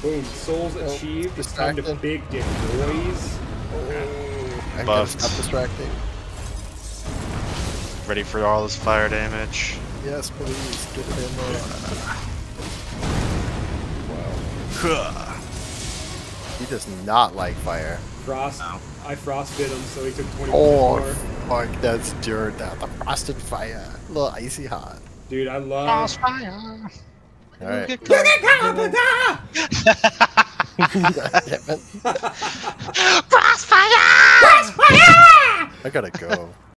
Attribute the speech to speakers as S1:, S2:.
S1: Boom. Souls achieved. It's time to big dick, boys.
S2: I gotta stop distracting.
S3: Ready for all this fire damage.
S2: Yes, please. Get it in there. Wow. He does not like fire.
S1: Frost. No. I frostbit him, so he took 20
S2: Oh,
S1: more.
S2: fuck, that's dirt. The frosted fire. A little icy hot.
S1: Dude, I love...
S3: Frost fire!
S2: Alright.
S3: Crossfire!
S2: I gotta go.